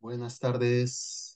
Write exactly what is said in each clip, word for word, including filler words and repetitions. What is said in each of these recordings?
Buenas tardes.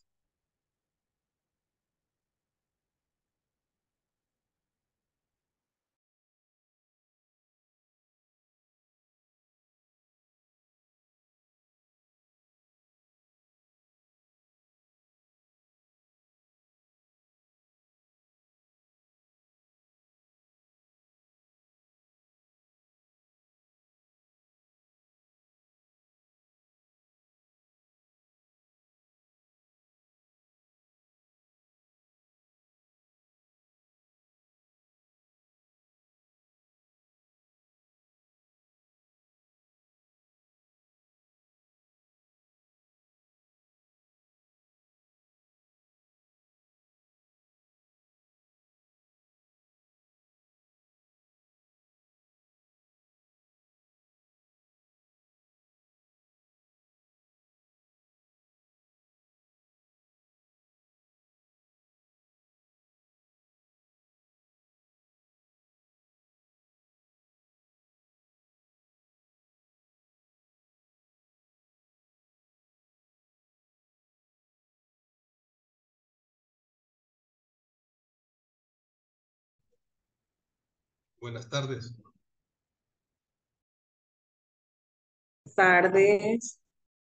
Buenas tardes. Tardes.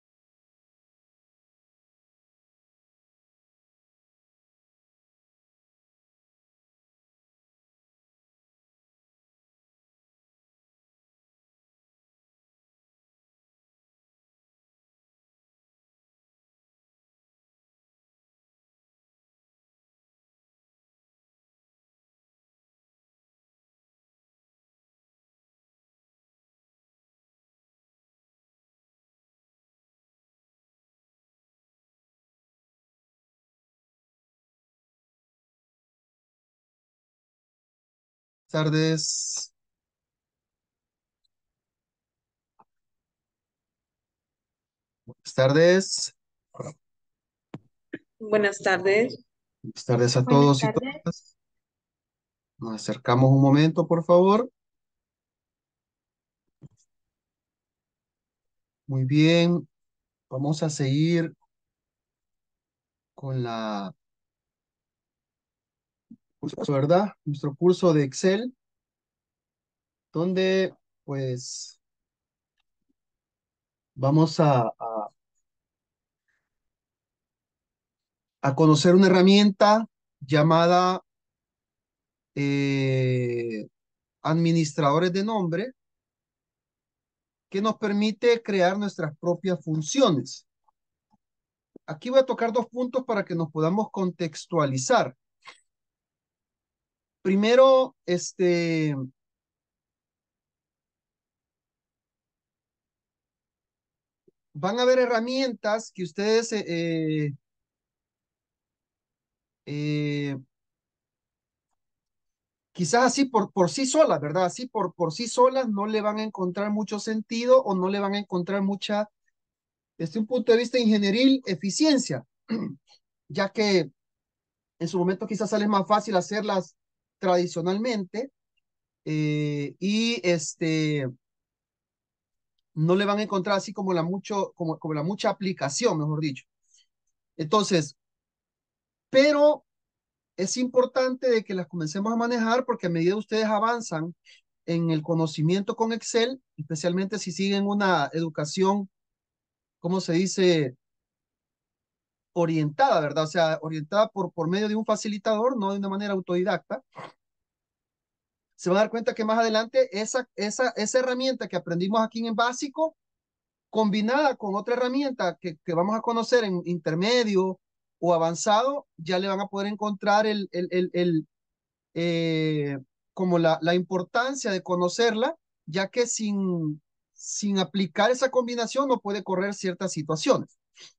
Tardes. Buenas tardes. Buenas tardes. Buenas tardes a Buenas todos y tardes. todas. Nos acercamos un momento, por favor. Muy bien. Vamos a seguir con la curso, ¿verdad? Nuestro curso de Excel, donde pues vamos a, a, a conocer una herramienta llamada eh, administradores de nombre que nos permite crear nuestras propias funciones. Aquí voy a tocar dos puntos para que nos podamos contextualizar. Primero, este, van a haber herramientas que ustedes eh, eh, eh, quizás así por, por sí solas, ¿verdad? Así por, por sí solas no le van a encontrar mucho sentido o no le van a encontrar mucha, desde un punto de vista ingenieril, eficiencia, ya que en su momento quizás sale más fácil hacerlas tradicionalmente eh, y este no le van a encontrar así como la mucho, como, como la mucha aplicación, mejor dicho. Entonces, pero es importante de que las comencemos a manejar porque a medida que ustedes avanzan en el conocimiento con Excel, especialmente si siguen una educación, ¿cómo se dice? Orientada, ¿verdad? O sea, orientada por, por medio de un facilitador, no de una manera autodidacta, se van a dar cuenta que más adelante esa, esa, esa herramienta que aprendimos aquí en básico combinada con otra herramienta que, que vamos a conocer en intermedio o avanzado, ya le van a poder encontrar el, el, el, el eh, como la, la importancia de conocerla, ya que sin, sin aplicar esa combinación no puede correr ciertas situaciones.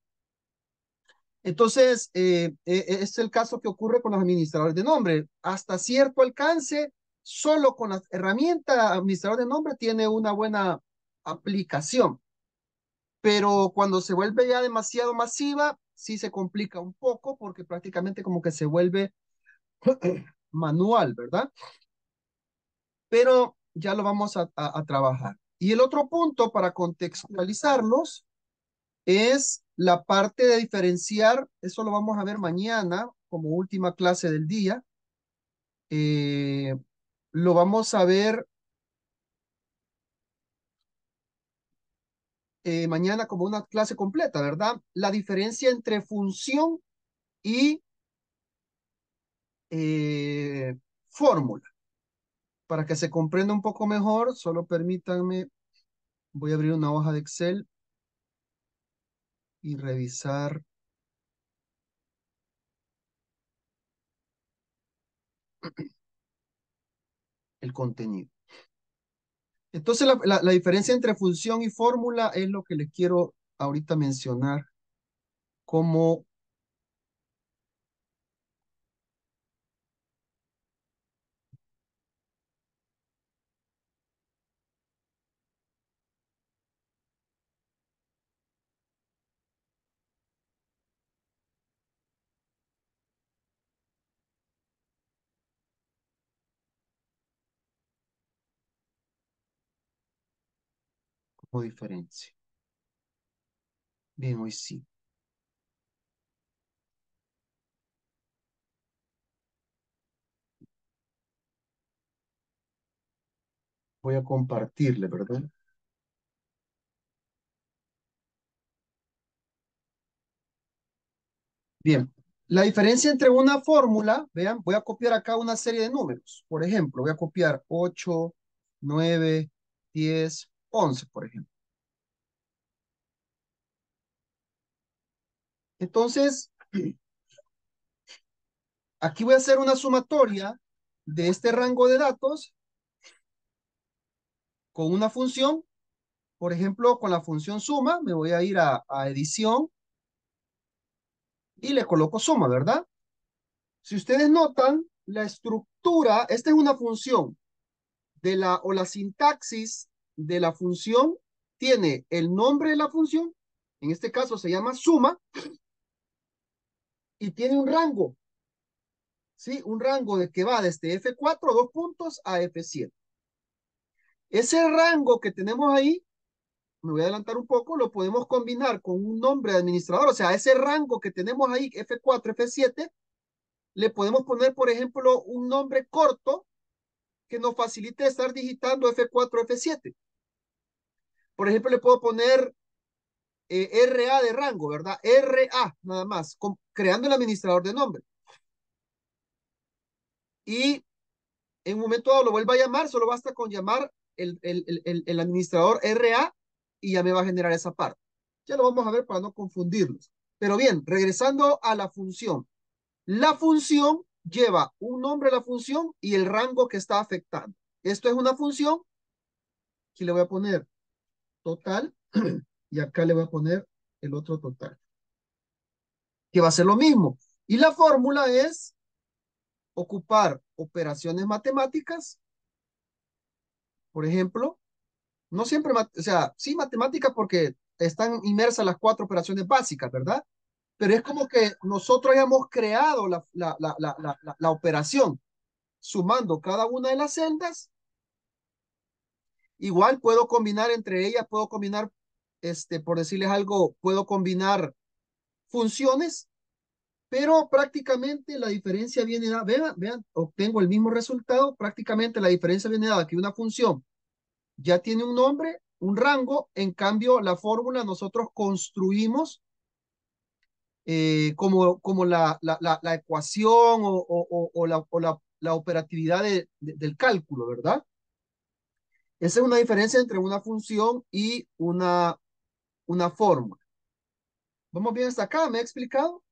Entonces, eh, eh, es el caso que ocurre con los administradores de nombre. Hasta cierto alcance, solo con la herramienta administrador de nombre tiene una buena aplicación. Pero cuando se vuelve ya demasiado masiva, sí se complica un poco porque prácticamente como que se vuelve manual, ¿verdad? Pero ya lo vamos a, a, a trabajar. Y el otro punto para contextualizarlos es la parte de diferenciar, eso lo vamos a ver mañana como última clase del día. Eh, lo vamos a ver eh, mañana como una clase completa, ¿verdad? La diferencia entre función y eh, fórmula. Para que se comprenda un poco mejor, solo permítanme, voy a abrir una hoja de Excel y revisar el contenido. Entonces, la, la, la diferencia entre función y fórmula es lo que les quiero ahorita mencionar como, como diferencia. Bien, hoy sí. Voy a compartirle, ¿verdad? Bien, la diferencia entre una fórmula, vean, voy a copiar acá una serie de números. Por ejemplo, voy a copiar ocho, nueve, diez, once, por ejemplo. Entonces, aquí voy a hacer una sumatoria de este rango de datos con una función. Por ejemplo, con la función suma, me voy a ir a, a edición y le coloco suma, ¿verdad? Si ustedes notan, la estructura, esta es una función de la, o la sintaxis de la función, tiene el nombre de la función, en este caso se llama suma, y tiene un rango, ¿sí? Un rango de que va desde F cuatro, dos puntos, a F siete. Ese rango que tenemos ahí, me voy a adelantar un poco, lo podemos combinar con un nombre de administrador, o sea, ese rango que tenemos ahí, F cuatro, F siete, le podemos poner, por ejemplo, un nombre corto que nos facilite estar digitando F cuatro, F siete. Por ejemplo, le puedo poner eh, R A de rango, ¿verdad? R A, nada más, con, creando el administrador de nombre. Y en un momento dado lo vuelva a llamar, solo basta con llamar el, el, el, el administrador R A y ya me va a generar esa parte. Ya lo vamos a ver para no confundirlos. Pero bien, regresando a la función. La función lleva un nombre a la función y el rango que está afectando. Esto es una función. Aquí le voy a poner total y acá le voy a poner el otro total, que va a ser lo mismo. Y la fórmula es ocupar operaciones matemáticas, por ejemplo, no siempre, o sea, sí matemáticas porque están inmersas las cuatro operaciones básicas, ¿verdad? Pero es como que nosotros hayamos creado la, la, la, la, la, la operación sumando cada una de las celdas. Igual puedo combinar entre ellas, puedo combinar, este, por decirles algo, puedo combinar funciones, pero prácticamente la diferencia viene dada, vean, vean, obtengo el mismo resultado, prácticamente la diferencia viene dada que una función ya tiene un nombre, un rango, en cambio la fórmula nosotros construimos eh, como, como la, la, la, la ecuación o, o, o, la, o la, la operatividad de, de, del cálculo, ¿verdad? Esa es una diferencia entre una función y una, una fórmula. ¿Vamos bien hasta acá? ¿Me he explicado?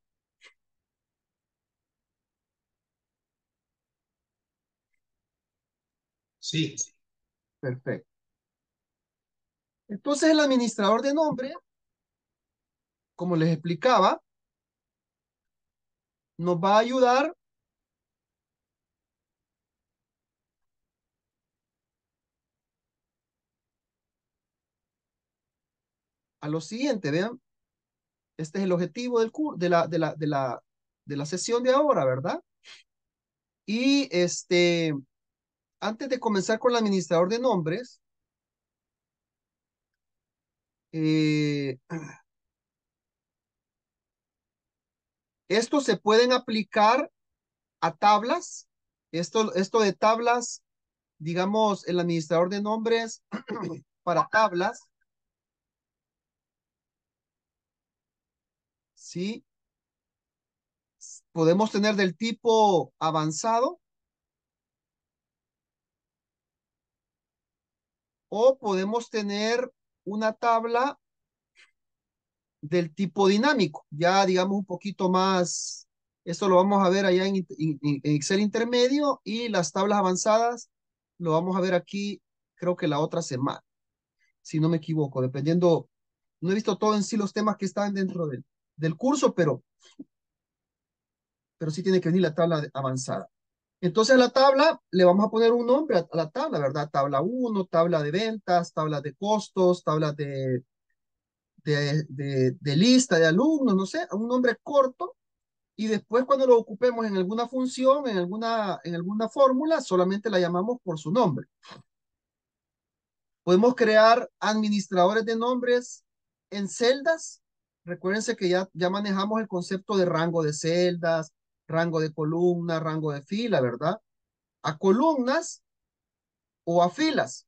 Sí, Perfecto. Entonces el administrador de nombre, como les explicaba, nos va a ayudar a lo siguiente, vean, este es el objetivo del curso, de la, de la, de la, de la sesión de ahora, ¿verdad? Y este, antes de comenzar con el administrador de nombres, eh, Estos se pueden aplicar a tablas. Esto, esto de tablas, digamos, el administrador de nombres para tablas, ¿sí? Podemos tener del tipo avanzado o podemos tener una tabla del tipo dinámico, ya digamos un poquito más, esto lo vamos a ver allá en, en- en Excel intermedio y las tablas avanzadas lo vamos a ver aquí, creo que la otra semana, si no me equivoco, dependiendo, no he visto todo en sí los temas que están dentro del, del curso, pero, pero sí tiene que venir la tabla de- avanzada. Entonces a la tabla le vamos a poner un nombre a, a la tabla, ¿verdad? Tabla uno, tabla de ventas, tabla de costos, tabla de, de, de, de lista de alumnos, no sé, un nombre corto. Y después cuando lo ocupemos en alguna función, en alguna, en alguna fórmula, solamente la llamamos por su nombre. Podemos crear administradores de nombres en celdas. Recuérdense que ya, ya manejamos el concepto de rango de celdas, rango de columna, rango de fila, ¿verdad? A columnas o a filas,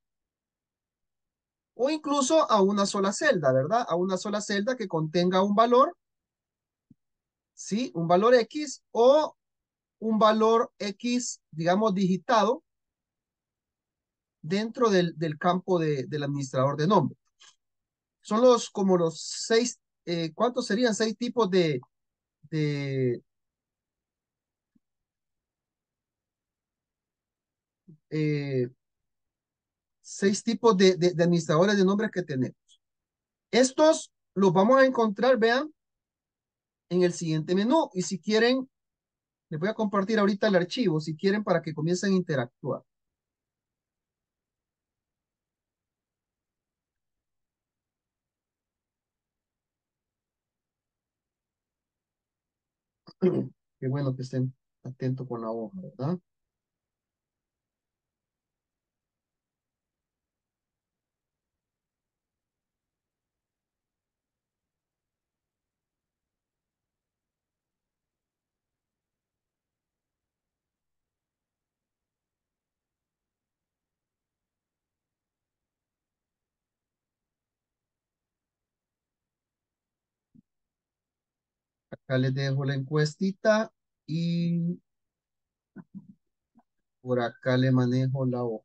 o incluso a una sola celda, ¿verdad? A una sola celda que contenga un valor, ¿sí? Un valor X o un valor X, digamos, digitado dentro del, del campo de, del administrador de nombre. Son los como los seis, eh, ¿cuántos serían? Seis tipos de, de eh, seis tipos de, de, de administradores de nombres que tenemos. Estos los vamos a encontrar, vean, en el siguiente menú. Y si quieren, les voy a compartir ahorita el archivo, si quieren, para que comiencen a interactuar. Qué bueno que estén atentos con la hoja, ¿verdad? Acá les dejo la encuestita y por acá le manejo la hoja.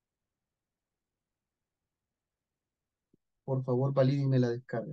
Por favor, valídenme la descarga.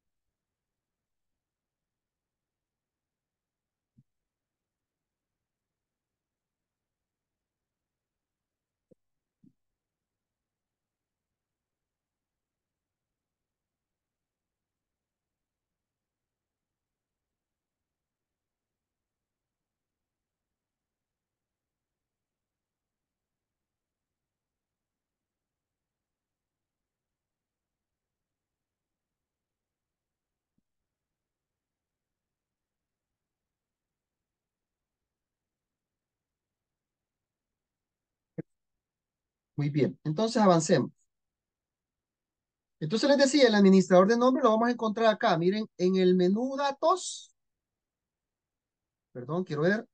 Muy bien, entonces avancemos. Entonces les decía, el administrador de nombre lo vamos a encontrar acá. Miren, en el menú datos, perdón, quiero ver,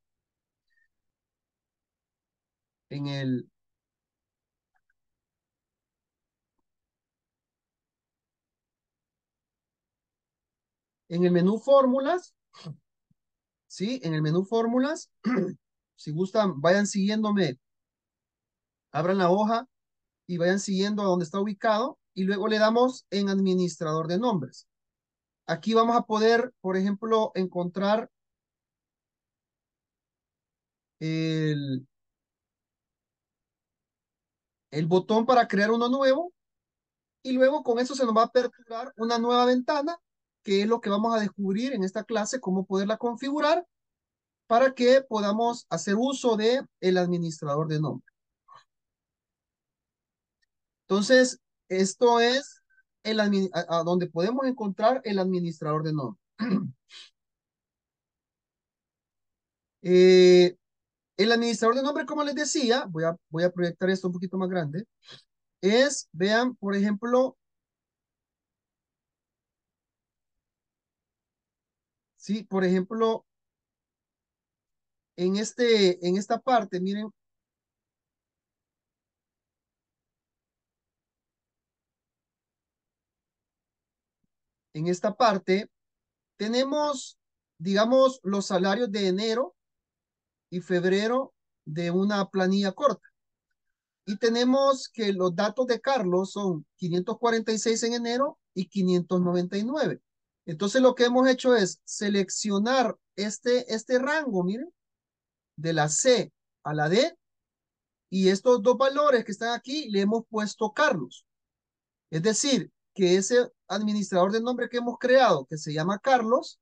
en el, en el menú fórmulas, ¿sí? En el menú fórmulas, si gustan, vayan siguiéndome, abran la hoja y vayan siguiendo a donde está ubicado y luego le damos en administrador de nombres. Aquí vamos a poder, por ejemplo, encontrar el, el botón para crear uno nuevo y luego con eso se nos va a aperturar una nueva ventana, que es lo que vamos a descubrir en esta clase, cómo poderla configurar para que podamos hacer uso de el administrador de nombre. Entonces, esto es el admi- a, a donde podemos encontrar el administrador de nombre. Eh, el administrador de nombre, como les decía, voy a, voy a proyectar esto un poquito más grande, es, vean, por ejemplo, sí, por ejemplo, En este, en esta parte, miren, en esta parte tenemos, digamos, los salarios de enero y febrero de una planilla corta. Y tenemos que los datos de Carlos son quinientos cuarenta y seis en enero y quinientos noventa y nueve. Entonces lo que hemos hecho es seleccionar este, este rango, miren, de la C a la D, y estos dos valores que están aquí le hemos puesto Carlos. Es decir, que ese administrador de nombre que hemos creado, que se llama Carlos,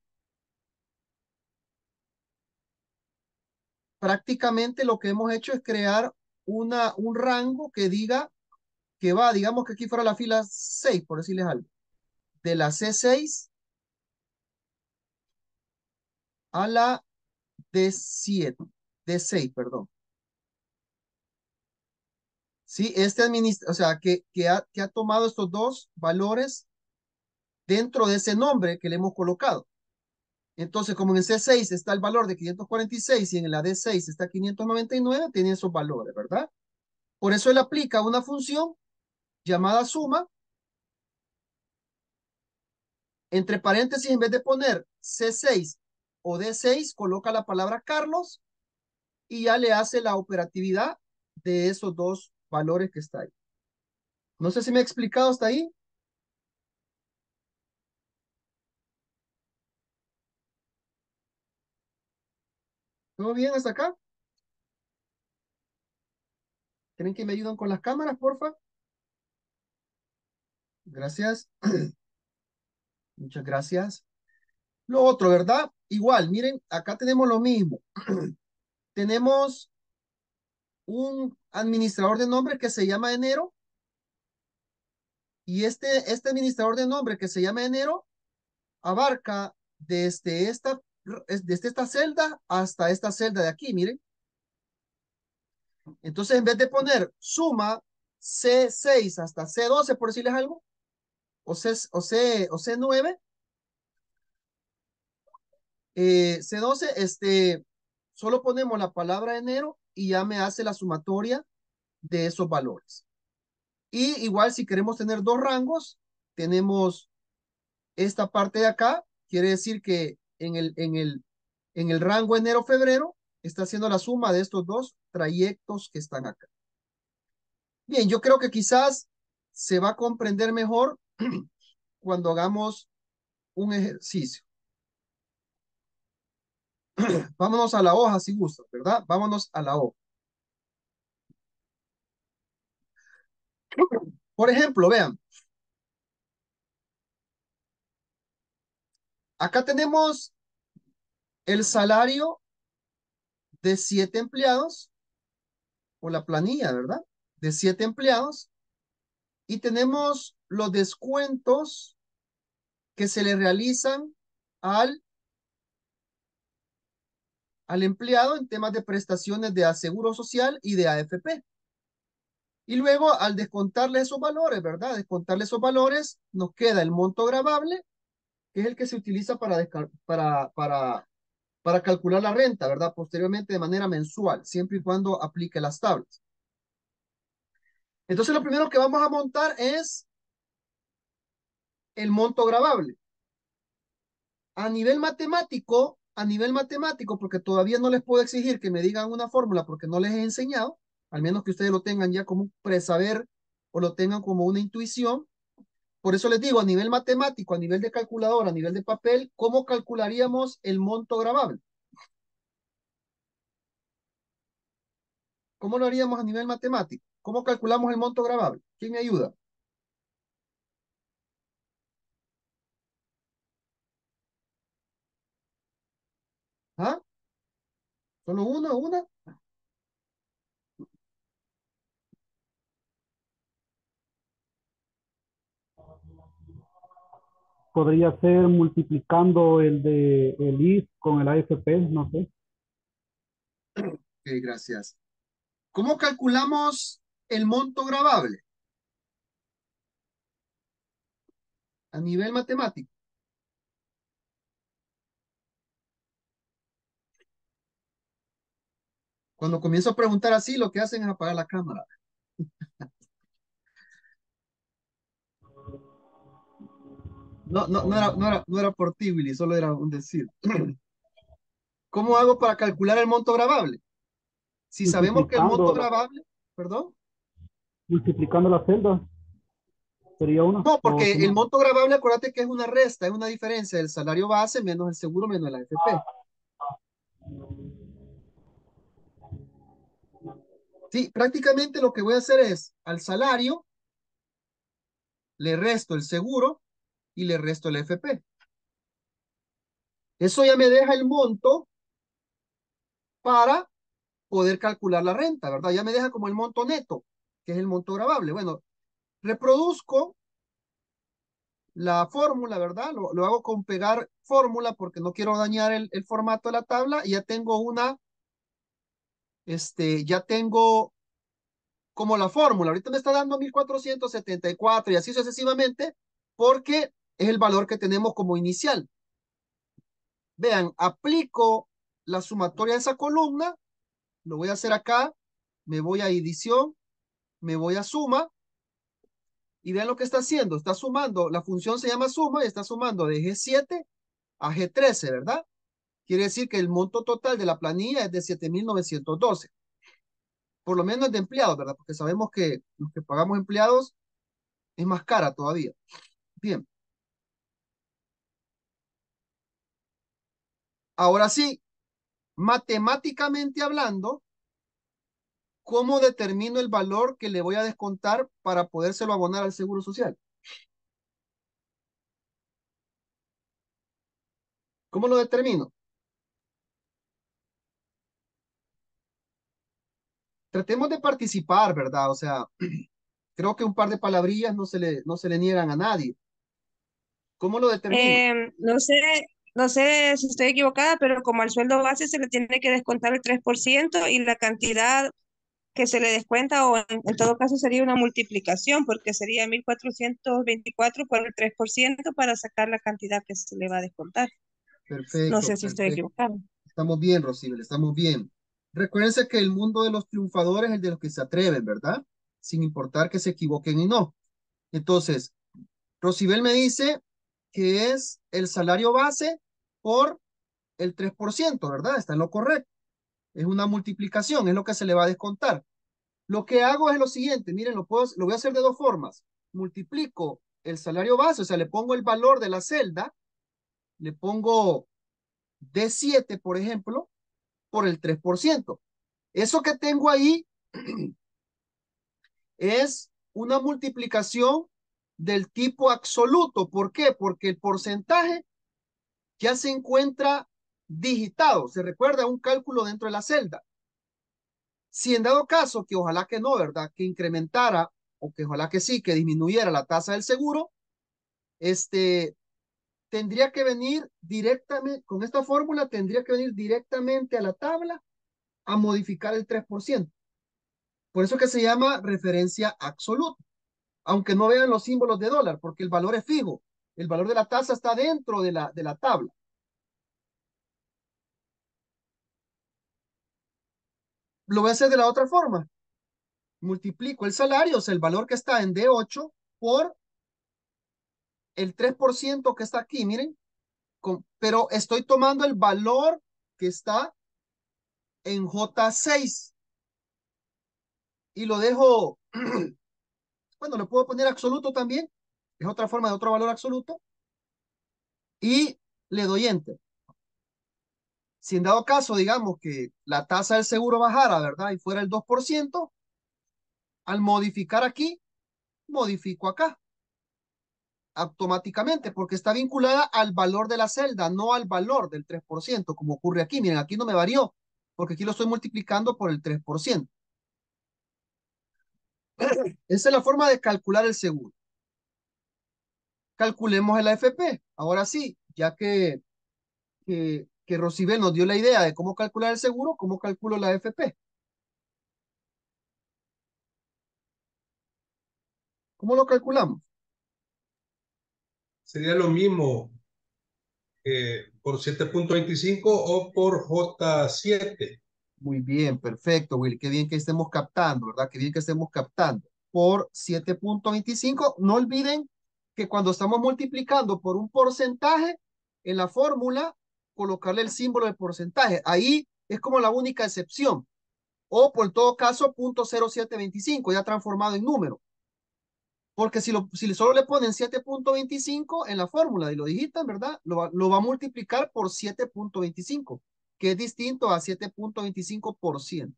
prácticamente lo que hemos hecho es crear una, un rango que diga que va, digamos que aquí fuera la fila seis, por decirles algo, de la C seis a la D siete, D seis, perdón. Sí, este administra, o sea, que, que, ha, que ha tomado estos dos valores dentro de ese nombre que le hemos colocado. Entonces, como en el C seis está el valor de quinientos cuarenta y seis y en la D seis está quinientos noventa y nueve, tiene esos valores, ¿verdad? Por eso él aplica una función llamada suma. Entre paréntesis, en vez de poner C seis o D seis, coloca la palabra Carlos y ya le hace la operatividad de esos dos valores que está ahí. No sé si me he explicado hasta ahí. ¿Todo bien hasta acá? ¿Creen que me ayudan con las cámaras, porfa? Gracias. Muchas gracias. Lo otro, ¿verdad? Igual, miren, acá tenemos lo mismo. Tenemos un administrador de nombre que se llama enero y este, este administrador de nombre que se llama enero abarca desde esta, desde esta celda hasta esta celda de aquí, miren. Entonces, en vez de poner suma C seis hasta C doce, por decirles algo, o C, o C, o C nueve, eh, C doce, este, solo ponemos la palabra enero y ya me hace la sumatoria de esos valores. Y igual si queremos tener dos rangos, tenemos esta parte de acá, quiere decir que en el, en el, en el rango enero-febrero está haciendo la suma de estos dos trayectos que están acá. Bien, yo creo que quizás se va a comprender mejor cuando hagamos un ejercicio. Vámonos a la hoja si gustas, ¿verdad? Vámonos a la hoja. Por ejemplo, vean, acá tenemos el salario de siete empleados, o la planilla, ¿verdad? De siete empleados, y tenemos los descuentos que se le realizan al, al empleado en temas de prestaciones de aseguro social y de A F P. Y luego, al descontarle esos valores, ¿verdad? Descontarle esos valores, nos queda el monto gravable, que es el que se utiliza para, para, para, para calcular la renta, ¿verdad? Posteriormente de manera mensual, siempre y cuando aplique las tablas. Entonces, lo primero que vamos a montar es el monto gravable. A nivel matemático, a nivel matemático, porque todavía no les puedo exigir que me digan una fórmula porque no les he enseñado, al menos que ustedes lo tengan ya como un presaber o lo tengan como una intuición. Por eso les digo, a nivel matemático, a nivel de calculadora, a nivel de papel, ¿cómo calcularíamos el monto gravable? ¿Cómo lo haríamos a nivel matemático? ¿Cómo calculamos el monto gravable? ¿Quién me ayuda? ¿Ah? ¿Solo uno, una? Podría ser multiplicando el de el I S con el A F P, no sé. Ok, gracias. ¿Cómo calculamos el monto gravable a nivel matemático? Cuando comienzo a preguntar así, lo que hacen es apagar la cámara. No, no, no era, no era, no era por ti, Willy, solo era un decir. ¿Cómo hago para calcular el monto gravable? Si sabemos que el monto Multiplicando, gravable, perdón, multiplicando las celdas sería una, no, o porque el sumando. monto gravable, acuérdate que es una resta, es una diferencia del salario base menos el seguro menos la A F P. Sí, prácticamente lo que voy a hacer es al salario le resto el seguro y le resto el A F P. Eso ya me deja el monto para poder calcular la renta, ¿verdad? Ya me deja como el monto neto, que es el monto gravable. Bueno, reproduzco la fórmula, ¿verdad? Lo, lo hago con pegar fórmula porque no quiero dañar el, el formato de la tabla y ya tengo una, este, ya tengo como la fórmula. Ahorita me está dando mil cuatrocientos setenta y cuatro y así sucesivamente porque es el valor que tenemos como inicial. Vean, aplico la sumatoria de esa columna, lo voy a hacer acá, me voy a edición, me voy a suma y vean lo que está haciendo. Está sumando, la función se llama suma y está sumando de G siete a G trece, ¿verdad? Quiere decir que el monto total de la planilla es de siete mil novecientos doce. Por lo menos de empleados, ¿verdad? Porque sabemos que los que pagamos empleados es más cara todavía. Bien, ahora sí, matemáticamente hablando, ¿cómo determino el valor que le voy a descontar para podérselo abonar al Seguro Social? ¿Cómo lo determino? Tratemos de participar, ¿verdad? O sea, creo que un par de palabrillas no se le, no se le niegan a nadie. ¿Cómo lo determino? Em, no sé, no sé si estoy equivocada, pero como al sueldo base se le tiene que descontar el tres por ciento y la cantidad que se le descuenta, o en, en todo caso sería una multiplicación, porque sería mil cuatrocientos veinticuatro por el tres por ciento para sacar la cantidad que se le va a descontar. No Perfecto, sé si estoy perfecto. equivocada. Estamos bien, Rosibel, estamos bien. Recuérdense que el mundo de los triunfadores es el de los que se atreven, ¿verdad? Sin importar que se equivoquen y no. Entonces, Rosibel me dice que es el salario base por el tres por ciento, ¿verdad? Está en lo correcto. Es una multiplicación, es lo que se le va a descontar. Lo que hago es lo siguiente, miren, lo, puedo, lo voy a hacer de dos formas. Multiplico el salario base, o sea, le pongo el valor de la celda, le pongo D siete, por ejemplo, por el tres por ciento. Eso que tengo ahí es una multiplicación del tipo absoluto. ¿Por qué? Porque el porcentaje ya se encuentra digitado. Se recuerda un cálculo dentro de la celda. Si en dado caso, que ojalá que no, ¿verdad? Que incrementara o que ojalá que sí, que disminuyera la tasa del seguro, este, tendría que venir directamente, con esta fórmula, tendría que venir directamente a la tabla a modificar el tres por ciento. Por eso que se llama referencia absoluta, aunque no vean los símbolos de dólar, porque el valor es fijo. El valor de la tasa está dentro de la, de la tabla. Lo voy a hacer de la otra forma. Multiplico el salario, o sea, el valor que está en D ocho por el tres por ciento que está aquí, miren, con, pero estoy tomando el valor que está en J seis y lo dejo, bueno, le puedo poner absoluto también, es otra forma de otro valor absoluto, y le doy enter. Si en dado caso, digamos que la tasa del seguro bajara, ¿verdad? Y fuera el dos por ciento, al modificar aquí, modifico acá automáticamente, porque está vinculada al valor de la celda, no al valor del tres por ciento, como ocurre aquí. Miren, aquí no me varió, porque aquí lo estoy multiplicando por el tres por ciento. Esa es la forma de calcular el seguro. Calculemos el A F P. Ahora sí, ya que, que, que Rosibel nos dio la idea de cómo calcular el seguro, ¿cómo calculo la A F P? ¿Cómo lo calculamos? Sería lo mismo eh, por siete punto veinticinco o por J siete. Muy bien, perfecto, Will. Qué bien que estemos captando, ¿verdad? Qué bien que estemos captando. Por siete punto veinticinco. No olviden que cuando estamos multiplicando por un porcentaje, en la fórmula, colocarle el símbolo de porcentaje. Ahí es como la única excepción. O por todo caso, punto cero siete veinticinco, ya transformado en número. Porque si, lo, si solo le ponen siete punto veinticinco en la fórmula y lo digitan, ¿verdad? Lo va, lo va a multiplicar por siete punto veinticinco, que es distinto a siete punto veinticinco por ciento.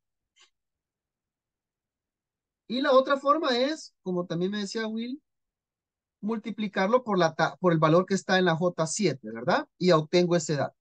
Y la otra forma es, como también me decía Will, multiplicarlo por, la, por el valor que está en la J siete, ¿verdad? Y obtengo ese dato.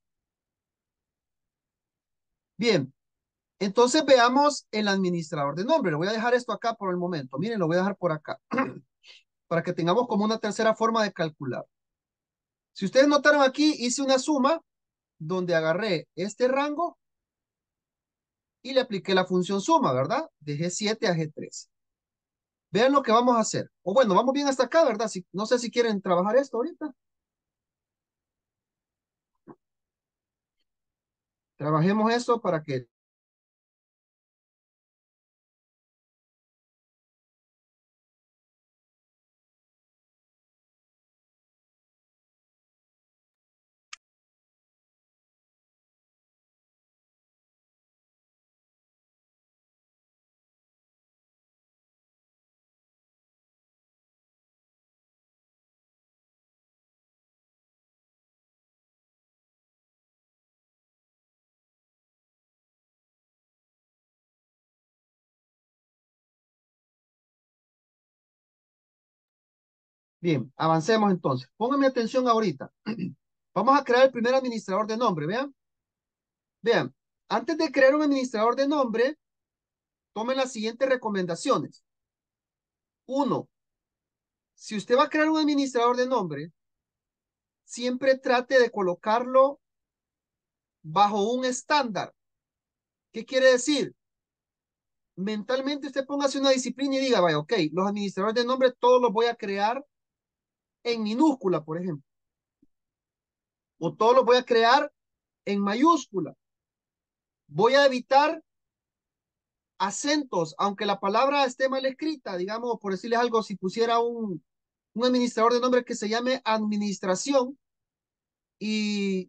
Bien, entonces veamos el administrador de nombre. Le voy a dejar esto acá por el momento. Miren, lo voy a dejar por acá, para que tengamos como una tercera forma de calcular. Si ustedes notaron aquí, hice una suma donde agarré este rango y le apliqué la función suma, ¿verdad? De G siete a G tres. Vean lo que vamos a hacer. O bueno, vamos bien hasta acá, ¿verdad? Si, no sé si quieren trabajar esto ahorita. Trabajemos esto para que... Bien, avancemos entonces. Pónganme atención ahorita. Vamos a crear el primer administrador de nombre, vean. Vean, antes de crear un administrador de nombre, tomen las siguientes recomendaciones. Uno, si usted va a crear un administrador de nombre, siempre trate de colocarlo bajo un estándar. ¿Qué quiere decir? Mentalmente usted póngase una disciplina y diga, vaya, ok, los administradores de nombre todos los voy a crear en minúscula, por ejemplo. O todos los voy a crear en mayúscula. Voy a evitar acentos, aunque la palabra esté mal escrita, digamos, por decirles algo, si pusiera un, un administrador de nombre que se llame administración y,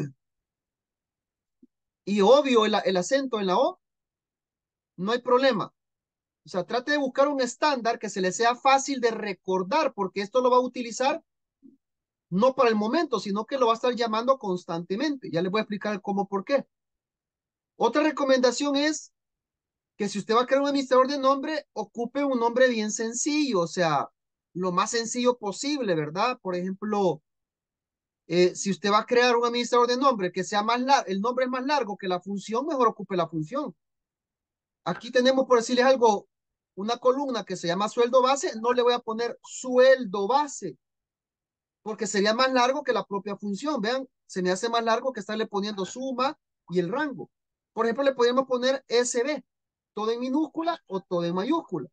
y obvio el, el acento en la O, no hay problema. O sea, trate de buscar un estándar que se le sea fácil de recordar, porque esto lo va a utilizar no para el momento, sino que lo va a estar llamando constantemente. Ya les voy a explicar cómo, por qué. Otra recomendación es que si usted va a crear un administrador de nombre, ocupe un nombre bien sencillo, o sea, lo más sencillo posible, ¿verdad? Por ejemplo, eh, si usted va a crear un administrador de nombre que sea más largo, el nombre es más largo que la función, mejor ocupe la función. Aquí tenemos, por decirles algo, una columna que se llama sueldo base, no le voy a poner sueldo base, porque sería más largo que la propia función. Vean, se me hace más largo que estarle poniendo suma y el rango. Por ejemplo, le podríamos poner S B, todo en minúscula o todo en mayúscula.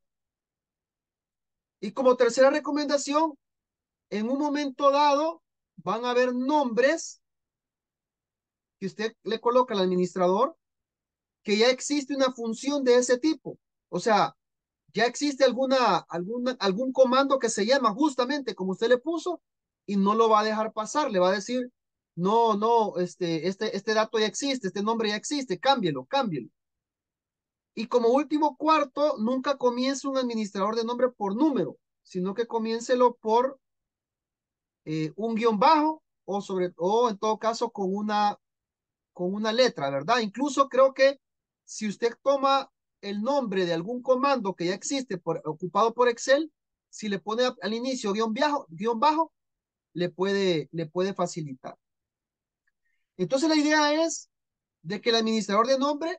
Y como tercera recomendación, en un momento dado van a haber nombres que usted le coloca al administrador que ya existe una función de ese tipo. O sea, ya existe alguna, alguna, algún comando que se llama justamente como usted le puso y no lo va a dejar pasar. Le va a decir, no, no, este, este, este dato ya existe, este nombre ya existe, cámbielo, cámbielo. Y como último cuarto, nunca comience un administrador de nombre por número, sino que comiéncelo por eh, un guión bajo o sobre o en todo caso con una con una letra, ¿verdad? Incluso creo que si usted toma el nombre de algún comando que ya existe por, ocupado por Excel, si le pone a, al inicio guión bajo, guión bajo, le puede, le puede facilitar. Entonces la idea es de que el administrador de nombre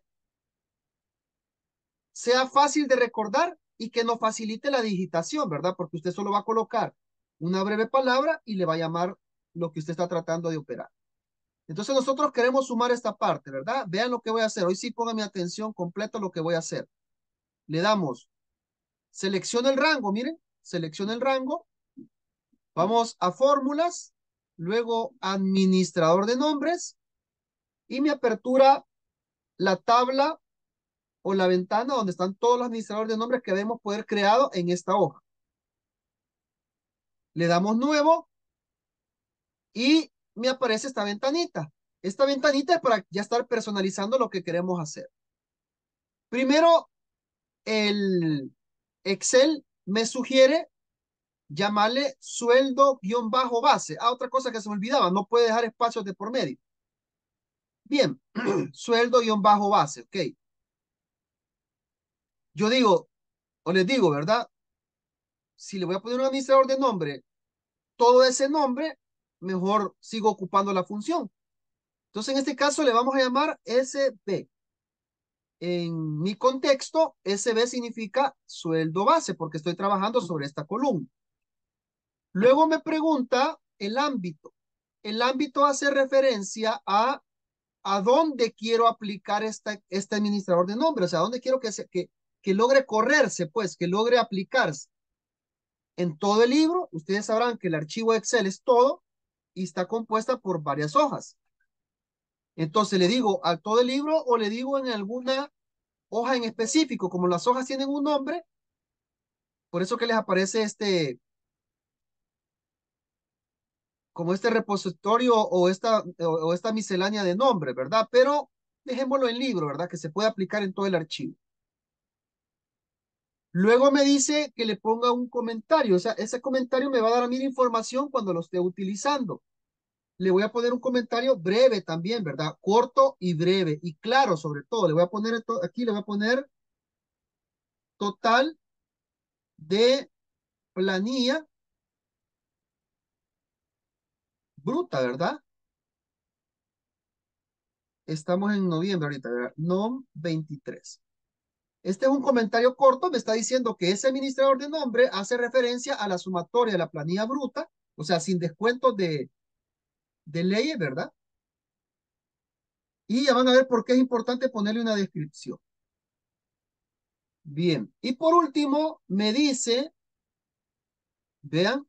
sea fácil de recordar y que nos facilite la digitación, ¿verdad? Porque usted solo va a colocar una breve palabra y le va a llamar lo que usted está tratando de operar. Entonces nosotros queremos sumar esta parte, ¿verdad? Vean lo que voy a hacer. Hoy sí pongan mi atención completa a lo que voy a hacer. Le damos, selecciona el rango, miren, selecciona el rango. Vamos a fórmulas, luego administrador de nombres y me apertura la tabla o la ventana donde están todos los administradores de nombres que debemos poder creado en esta hoja. Le damos nuevo y me aparece esta ventanita. Esta ventanita es para ya estar personalizando lo que queremos hacer. Primero, el Excel me sugiere llamarle sueldo guión bajo base. Ah, otra cosa que se me olvidaba, no puede dejar espacios de por medio. Bien, sueldo guión bajo base, ok. Yo digo, o les digo, ¿verdad? Si le voy a poner un administrador de nombre, todo ese nombre, mejor sigo ocupando la función. Entonces, en este caso le vamos a llamar S B. En mi contexto, S B significa sueldo base, porque estoy trabajando sobre esta columna. Luego me pregunta el ámbito. El ámbito hace referencia a a dónde quiero aplicar esta, este administrador de nombre, o sea, a dónde quiero que, se, que, que logre correrse, pues, que logre aplicarse. En todo el libro, ustedes sabrán que el archivo Excel es todo y está compuesta por varias hojas. Entonces, ¿le digo a todo el libro o le digo en alguna hoja en específico? Como las hojas tienen un nombre, por eso que les aparece este, como este repositorio o esta, o, o esta miscelánea de nombre, ¿verdad? Pero dejémoslo en libro, ¿verdad? Que se puede aplicar en todo el archivo. Luego me dice que le ponga un comentario, o sea, ese comentario me va a dar a mí la información cuando lo esté utilizando. Le voy a poner un comentario breve también, ¿verdad? Corto y breve y claro sobre todo. Le voy a poner esto, aquí, le voy a poner total de planilla bruta, ¿verdad? Estamos en noviembre ahorita, ¿verdad? NOM veintitrés. Este es un comentario corto, me está diciendo que ese administrador de nombre hace referencia a la sumatoria de la planilla bruta, o sea, sin descuentos de, de leyes, ¿verdad? Y ya van a ver por qué es importante ponerle una descripción. Bien. Y por último, me dice, vean,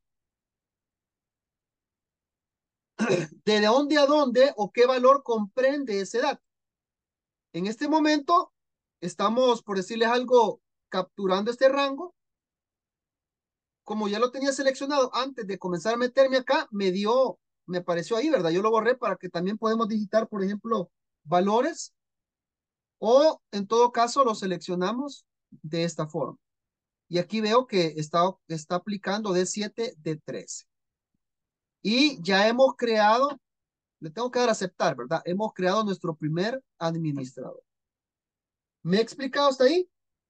de dónde a dónde o qué valor comprende ese dato. En este momento, estamos, por decirles algo, capturando este rango. Como ya lo tenía seleccionado antes de comenzar a meterme acá, me dio, me apareció ahí, ¿verdad? Yo lo borré para que también podemos digitar, por ejemplo, valores o en todo caso lo seleccionamos de esta forma. Y aquí veo que está, está aplicando d siete, d trece. Y ya hemos creado, le tengo que dar a aceptar, ¿verdad? Hemos creado nuestro primer administrador. ¿Me he explicado hasta ahí?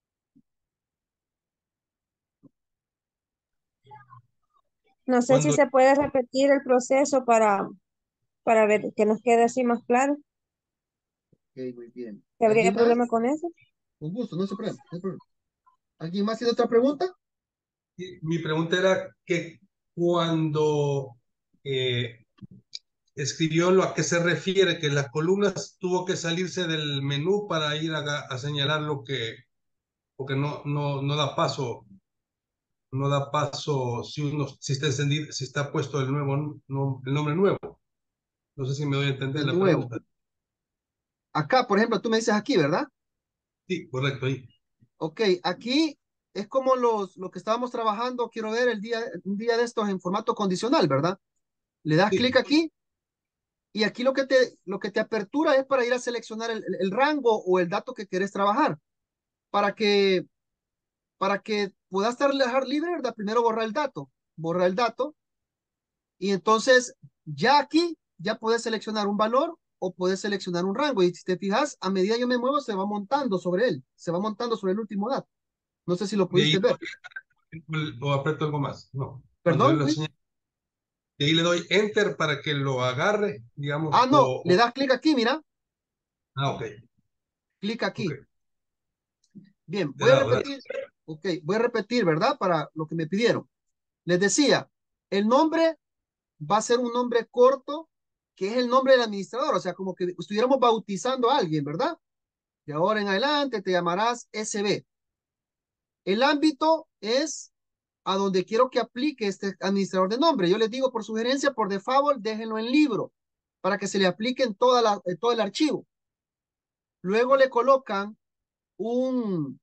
No sé si Cuando, se puede repetir el proceso para, para ver que nos quede así más claro. Ok, muy bien. ¿Que habría ¿Alguien más? problema con eso? Con gusto, no se preocupe. No hay problema. ¿Alguien más tiene otra pregunta? mi pregunta era que cuando eh, escribió lo a qué se refiere, que las columnas tuvo que salirse del menú para ir a, a señalar lo que, porque no, no, no da paso, no da paso si uno, si está encendido, si está puesto el nuevo, no, el nombre nuevo. No sé si me doy a entender De la nuevo. pregunta. Acá, por ejemplo, tú me dices aquí, ¿verdad? Sí, correcto, ahí. Ok, aquí es como los, lo que estábamos trabajando, quiero ver el día, un día de estos en formato condicional, ¿verdad? Le das clic Sí, aquí y aquí lo que te, lo que te apertura es para ir a seleccionar el, el- el rango o el dato que querés trabajar. Para que, para que puedas estar dejar libre, ¿verdad? Primero borrar el dato, borrar el dato y entonces ya aquí ya puedes seleccionar un valor o puedes seleccionar un rango. Y si te fijas, a medida yo me muevo, se va montando sobre él, se va montando sobre el último dato. No sé si lo de pudiste ahí ver. o aprieto algo más. No, cuando yo ¿Perdón, lo Luis? señalo, de ahí le doy enter para que lo agarre, Ah, digamos, no, o, le o- das clic aquí, mira, ah, ok, clic ok, aquí. Bien, de voy a lado, repetir, gracias. ok, voy a repetir, ¿verdad? Para lo que me pidieron. Les decía, el nombre va a ser un nombre corto, que es el nombre del administrador, o sea, como que estuviéramos bautizando a alguien, ¿verdad? De ahora en adelante te llamarás S B. El ámbito es a donde quiero que aplique este administrador de nombre. Yo les digo por sugerencia, por default, déjenlo en libro, para que se le aplique en, toda la, en todo el archivo. Luego le colocan un,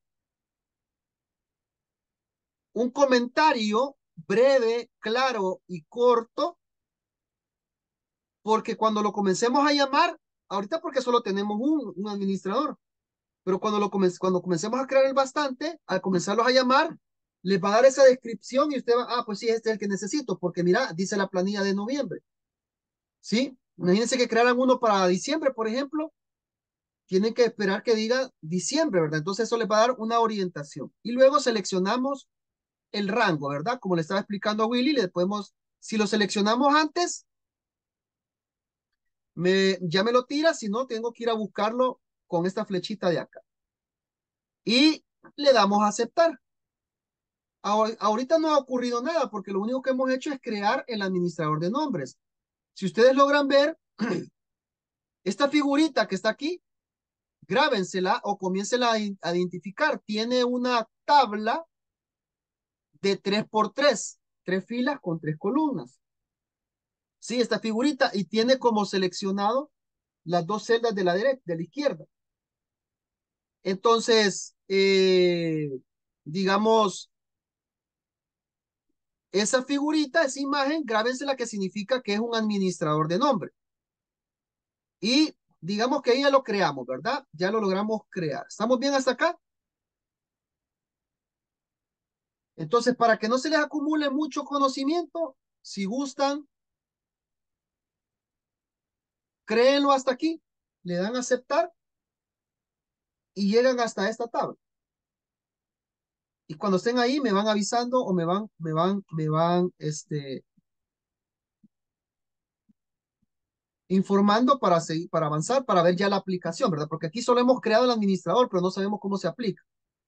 un comentario breve, claro y corto, porque cuando lo comencemos a llamar, ahorita porque solo tenemos un, un administrador, pero cuando, lo comen cuando comencemos a crear el bastante, al comenzarlos a llamar, les va a dar esa descripción y usted va, ah, pues sí, este es el que necesito, porque mira, dice la planilla de noviembre, ¿sí? Imagínense que crearan uno para diciembre, por ejemplo, tienen que esperar que diga diciembre, ¿verdad? Entonces eso les va a dar una orientación. Y luego seleccionamos el rango, ¿verdad? Como le estaba explicando a Willy, le podemos, si lo seleccionamos antes, me, ya me lo tira, si no, tengo que ir a buscarlo con esta flechita de acá. Y le damos a aceptar. Ahorita no ha ocurrido nada porque lo único que hemos hecho es crear el administrador de nombres. Si ustedes logran ver, esta figurita que está aquí, grábensela o comiéncela a identificar. Tiene una tabla de tres por tres, tres filas con tres columnas. Sí, esta figurita y tiene como seleccionado las dos celdas de la derecha, de la izquierda. Entonces, eh, digamos, esa figurita, esa imagen, grábensela que significa que es un administrador de nombre. Y digamos que ahí ya lo creamos, ¿verdad? Ya lo logramos crear. ¿Estamos bien hasta acá? Entonces, para que no se les acumule mucho conocimiento, si gustan, créenlo hasta aquí, le dan a aceptar y llegan hasta esta tabla. Y cuando estén ahí, me van avisando o me van, me van, me van, este, informando para seguir, para avanzar, para ver ya la aplicación, ¿verdad? Porque aquí solo hemos creado el administrador, pero no sabemos cómo se aplica.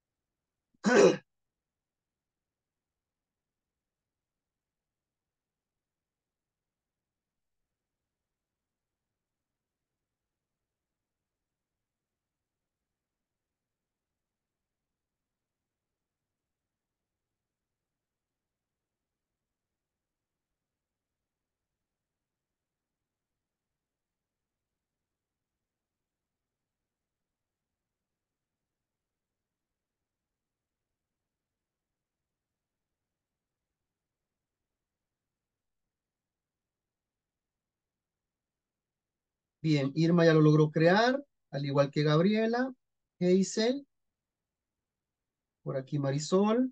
Bien, Irma ya lo logró crear, al igual que Gabriela, Hazel, por aquí Marisol.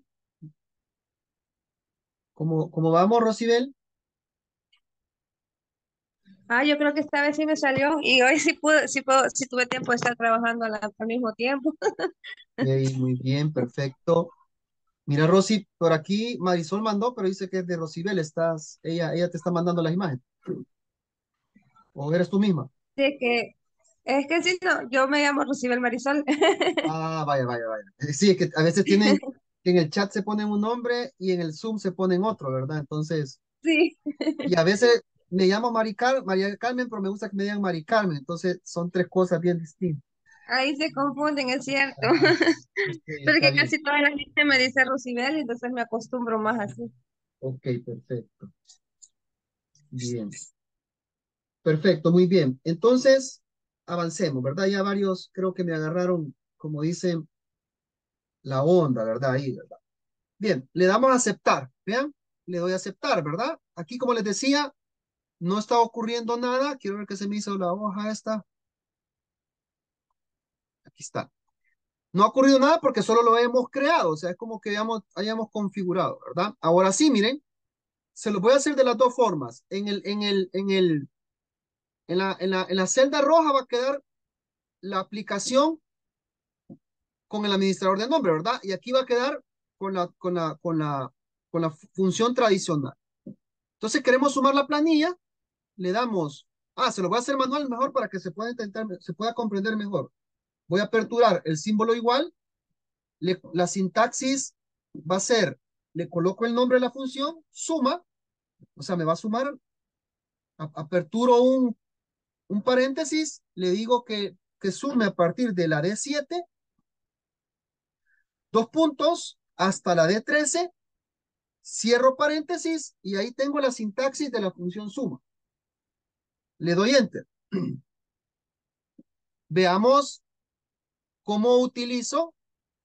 ¿Cómo, cómo vamos, Rosibel? Ah, yo creo que esta vez sí me salió y hoy sí pude, sí puedo, sí tuve tiempo de estar trabajando a la- al mismo tiempo. Ok, muy bien, perfecto. Mira, Rosy, por aquí Marisol mandó, pero dice que es de Rosibel. Estás, ella, ella te está mandando las imágenes. ¿O eres tú misma? Sí, que es que sí, no, yo me llamo Rocibel Marisol. Ah, vaya, vaya, vaya. Eh, Sí, es que a veces tienen, que en el chat se ponen un nombre y en el Zoom se ponen otro, ¿verdad? Entonces, Sí, y a veces me llamo Mari Car- María Carmen, pero me gusta que me digan Mari Carmen. Entonces, son tres cosas bien distintas. ahí se confunden, es cierto. Ah, ok, está Porque bien. casi toda la gente me dice Rocibel, entonces me acostumbro más así. Ok, perfecto. Bien. Perfecto, muy bien. Entonces, avancemos, ¿verdad? Ya varios creo que me agarraron, como dicen, la onda, ¿verdad? Ahí, ¿verdad? Bien, le damos a aceptar, ¿vean? Le doy a aceptar, ¿verdad? Aquí, como les decía, no está ocurriendo nada. Quiero ver que se me hizo la hoja esta. Aquí está. No ha ocurrido nada porque solo lo hemos creado, o sea, es como que hayamos, hayamos configurado, ¿verdad? Ahora sí, miren, se lo voy a hacer de las dos formas. En el, en el, en el, en la, en la, en la celda roja va a quedar la aplicación con el administrador de nombre, ¿verdad? Y aquí va a quedar con la, con la, con la, con la función tradicional. Entonces queremos sumar la planilla, le damos, ah, se lo voy a hacer manual mejor para que se pueda intentar, se pueda comprender mejor. Voy a aperturar el símbolo igual, le, la sintaxis va a ser, le coloco el nombre de la función, suma, o sea, me va a sumar, a, aperturo un, un paréntesis, le digo que, que sume a partir de la D siete, dos puntos, hasta la D trece, cierro paréntesis y ahí tengo la sintaxis de la función suma. Le doy enter. Veamos ¿Cómo utilizo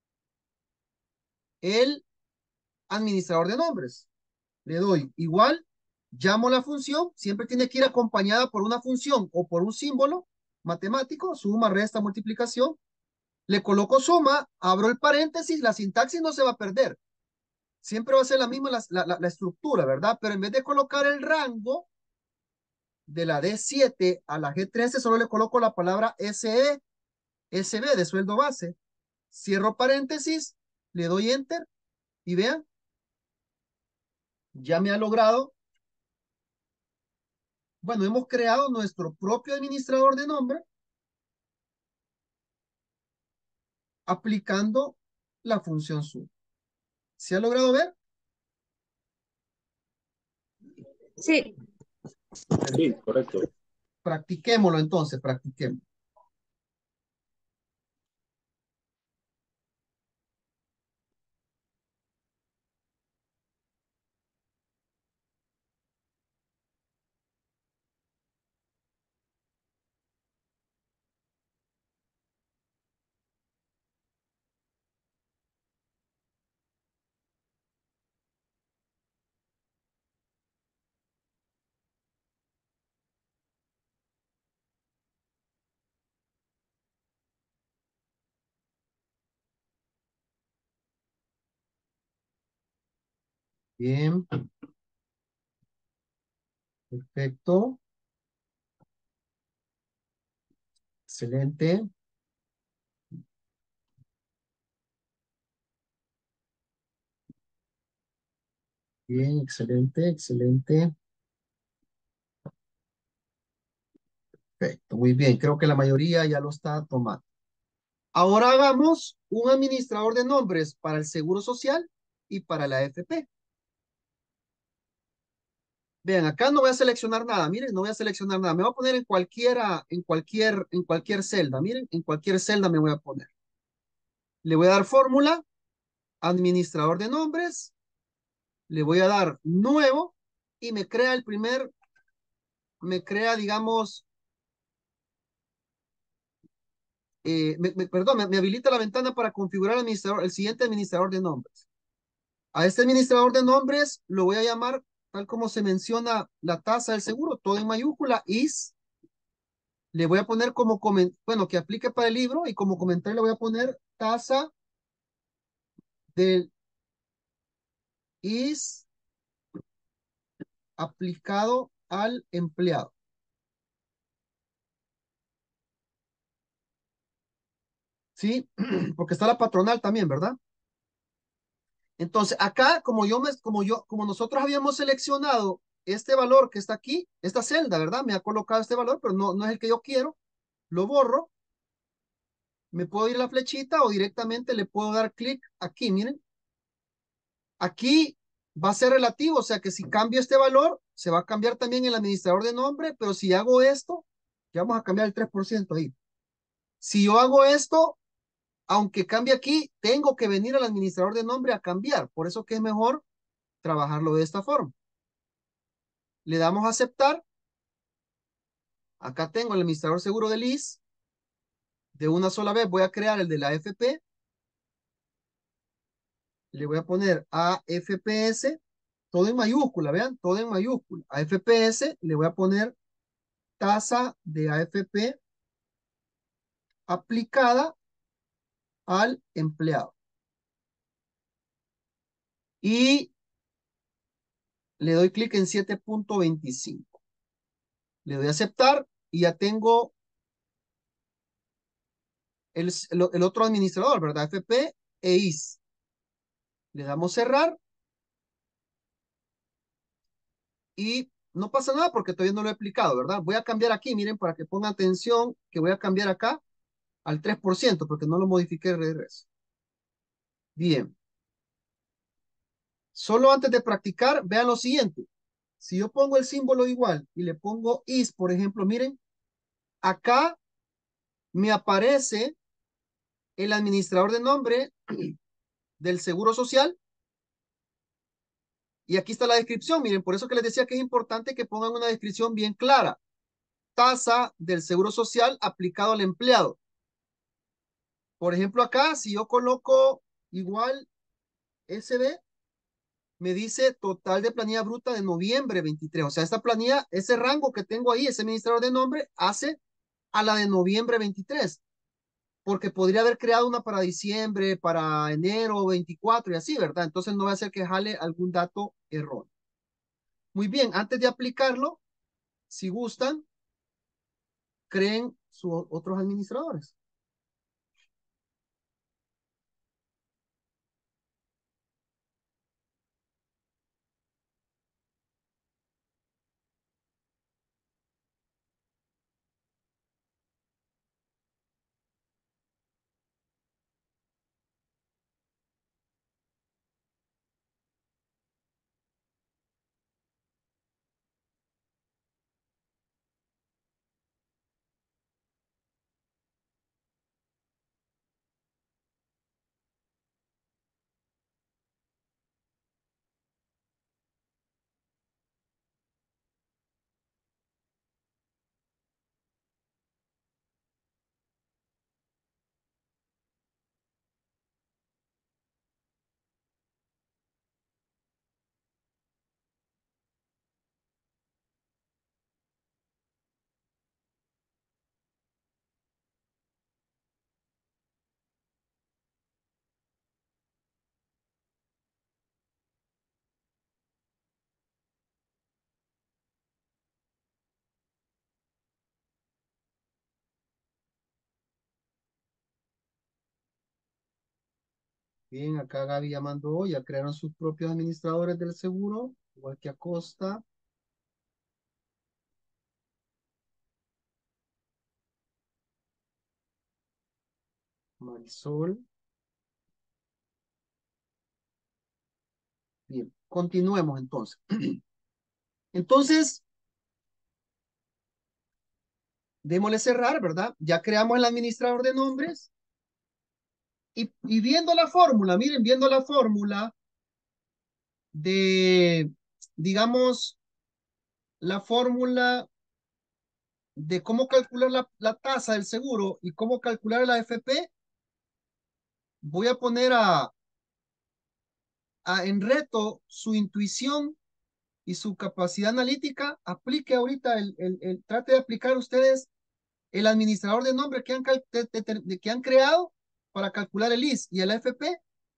el administrador de nombres? Le doy igual, llamo la función, siempre tiene que ir acompañada por una función o por un símbolo matemático, suma, resta, multiplicación. Le coloco suma, abro el paréntesis, la sintaxis no se va a perder. Siempre va a ser la misma la, la, la estructura, ¿verdad? Pero en vez de colocar el rango de la D siete a la G trece, solo le coloco la palabra S E, S B de sueldo base. Cierro paréntesis, le doy enter y vean, ya me ha logrado. Bueno, hemos creado nuestro propio administrador de nombre aplicando la función sum. ¿Se ha logrado ver? Sí. Sí, correcto. Practiquémoslo entonces, practiquemos. Bien. Perfecto. Excelente. Bien, excelente, excelente. Perfecto, muy bien. Creo que la mayoría ya lo está tomando. Ahora hagamos un administrador de nombres para el Seguro Social y para la A F P. Vean, acá no voy a seleccionar nada. Miren, no voy a seleccionar nada. Me voy a poner en cualquiera, en cualquier, en cualquier celda. Miren, en cualquier celda me voy a poner. Le voy a dar fórmula, administrador de nombres. Le voy a dar nuevo y me crea el primer, me crea, digamos, eh, me, me- perdón, me, me habilita la ventana para configurar el administrador, el siguiente administrador de nombres. A este administrador de nombres lo voy a llamar, tal como se menciona la tasa del seguro, todo en mayúscula, is. Le voy a poner como, comen- bueno, que aplique para el libro y como comentario le voy a poner tasa del is aplicado al empleado. ¿Sí? Porque está la patronal también, ¿verdad? Entonces, acá, como yo me, como yo, como nosotros habíamos seleccionado este valor que está aquí, esta celda, ¿verdad? Me ha colocado este valor, pero no, no es el que yo quiero. Lo borro. Me puedo ir a la flechita o directamente le puedo dar clic aquí, miren. Aquí va a ser relativo, o sea que si cambio este valor, se va a cambiar también el administrador de nombre, pero si hago esto, ya vamos a cambiar el tres por ciento ahí. Si yo hago esto, aunque cambie aquí, tengo que venir al administrador de nombre a cambiar. Por eso que es mejor trabajarlo de esta forma. Le damos a aceptar. Acá tengo el administrador seguro del I S. De una sola vez voy a crear el de la A F P. Le voy a poner A F P S, todo en mayúscula, vean, todo en mayúscula. A F P S, le voy a poner tasa de A F P aplicada al empleado. Y le doy clic en siete punto veinticinco. Le doy a aceptar y ya tengo el, el, el otro administrador, ¿verdad? A F P e I S. Le damos cerrar y no pasa nada porque todavía no lo he aplicado, ¿verdad? Voy a cambiar aquí, miren, para que pongan atención que voy a cambiar acá al tres por ciento porque no lo modifiqué de regreso. Bien. Solo antes de practicar, vean lo siguiente. Si yo pongo el símbolo igual y le pongo is, por ejemplo, miren, acá me aparece el administrador de nombre del Seguro Social y aquí está la descripción. Miren, por eso que les decía que es importante que pongan una descripción bien clara. Tasa del Seguro Social aplicado al empleado. Por ejemplo, acá, si yo coloco igual S B, me dice total de planilla bruta de noviembre veintitrés. O sea, esta planilla, ese rango que tengo ahí, ese administrador de nombre, hace a la de noviembre veintitrés. Porque podría haber creado una para diciembre, para enero veinticuatro y así, ¿verdad? Entonces no va a ser que jale algún dato error. Muy bien, antes de aplicarlo, si gustan, creen sus otros administradores. Bien, acá Gaby ya mandó, ya crearon sus propios administradores del seguro, igual que Acosta. Marisol. Bien, continuemos entonces. Entonces, démosle cerrar, ¿verdad? Ya creamos el administrador de nombres y, y viendo la fórmula, miren, viendo la fórmula de, digamos, la fórmula de cómo calcular la, la tasa del seguro y cómo calcular la A F P, voy a poner a, a en reto su intuición y su capacidad analítica. Aplique ahorita, el, el, el, trate de aplicar ustedes el administrador de nombre que han, de, de, de, que han creado para calcular el I S y el A F P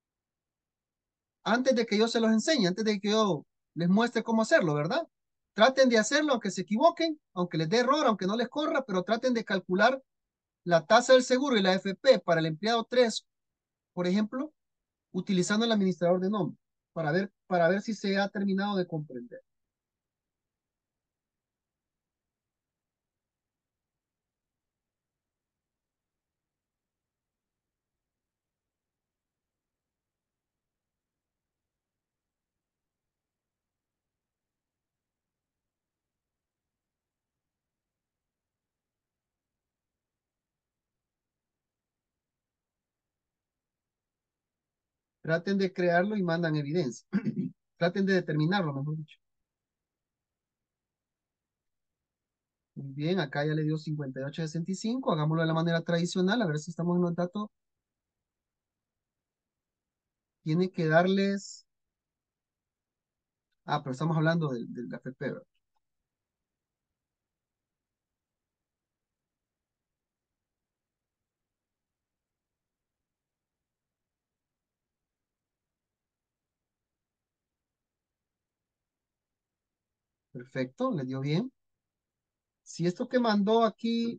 antes de que yo se los enseñe, antes de que yo les muestre cómo hacerlo, ¿verdad? Traten de hacerlo, aunque se equivoquen, aunque les dé error, aunque no les corra, pero traten de calcular la tasa del seguro y la A F P para el empleado tres, por ejemplo, utilizando el administrador de nombre, para ver, para ver si se ha terminado de comprender. Traten de crearlo y mandan evidencia. Traten de determinarlo, mejor dicho. Muy bien, acá ya le dio cincuenta y ocho sesenta y cinco. Hagámoslo de la manera tradicional, a ver si estamos en los datos. Tiene que darles... Ah, pero estamos hablando del, del A F P, ¿verdad? Perfecto, le dio bien. Si esto que mandó aquí,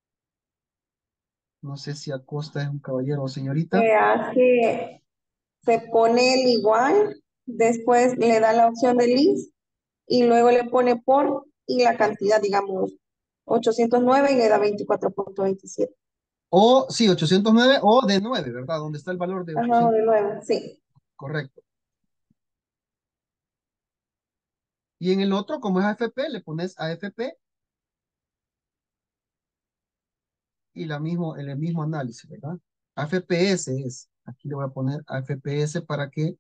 no sé si Acosta es un caballero o señorita. Se hace, se pone el igual, después le da la opción de list y luego le pone por y la cantidad, digamos, ochocientos nueve y le da veinticuatro punto veintisiete. O, sí, ochocientos nueve o de nueve, ¿verdad? Donde está el valor de Ajá, ochocientos. de nuevo, sí. Correcto. Y en el otro, como es A F P, le pones A F P y la mismo, el mismo análisis, ¿verdad? A F P S es. Aquí le voy a poner A F P S para que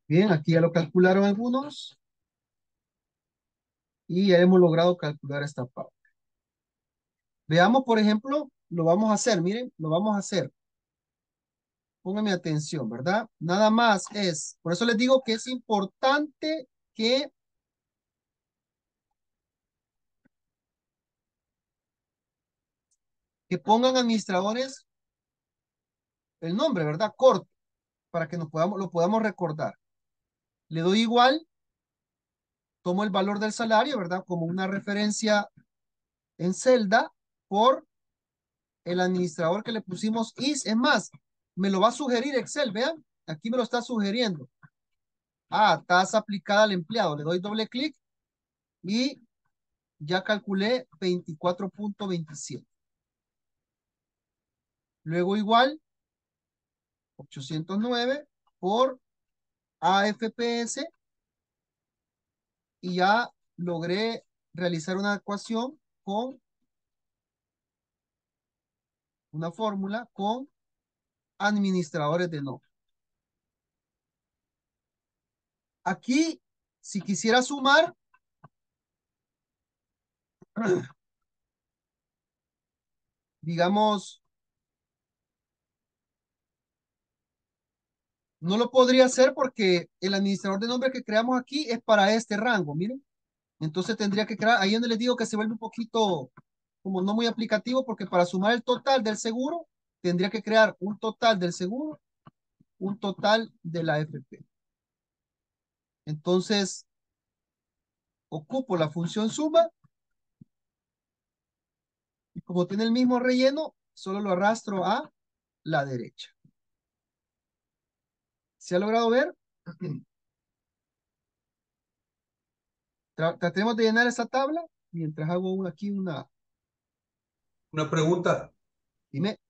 Bien, aquí ya lo calcularon algunos y ya hemos logrado calcular esta parte. Veamos, por ejemplo, lo vamos a hacer, miren, lo vamos a hacer. Pónganme atención, ¿verdad? Nada más es, por eso les digo que es importante que, que pongan administradores el nombre, ¿verdad? Corto, para que nos podamos, lo podamos recordar. Le doy igual, tomo el valor del salario, ¿verdad? Como una referencia en celda por el administrador que le pusimos is. Es más, me lo va a sugerir Excel, vean, aquí me lo está sugiriendo. Ah, tasa aplicada al empleado. Le doy doble clic y ya calculé veinticuatro punto veintisiete. Luego igual, ochocientos nueve por A F P S y ya logré realizar una ecuación con una fórmula con administradores de nómina. Aquí, si quisiera sumar, digamos, no lo podría hacer porque el administrador de nombre que creamos aquí es para este rango, miren. Entonces tendría que crear, ahí donde les digo que se vuelve un poquito como no muy aplicativo porque para sumar el total del seguro, tendría que crear un total del seguro, un total de la A F P. Entonces, ocupo la función suma y como tiene el mismo relleno, solo lo arrastro a la derecha. ¿Se ha logrado ver? Tra- Tratemos de llenar esa tabla mientras hago un- aquí una... Una pregunta. Dime.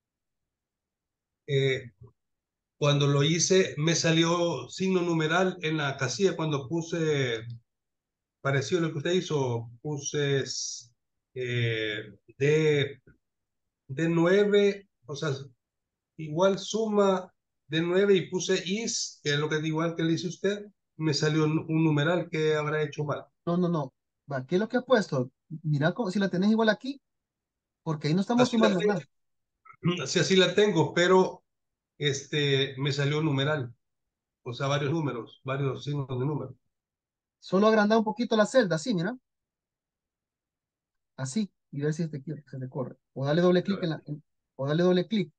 eh, Cuando lo hice, me salió signo numeral en la casilla cuando puse, parecido a lo que usted hizo, puse eh, D, d nueve, o sea, igual suma d nueve y puse is, que es lo que es igual que le hizo usted, me salió un, un numeral que habrá hecho mal. No, no, no. Va, ¿qué es lo que ha puesto? Mira cómo- si la tenés igual aquí, porque ahí no estamos Así la sumando nada. tengo, sí, así la tengo, pero este, me salió un numeral, o sea, varios números, varios signos de número. Solo agrandar un poquito la celda, así, mira. Así. Y ver si este quiere, se le corre. O dale doble clic en la... en- o dale doble clic.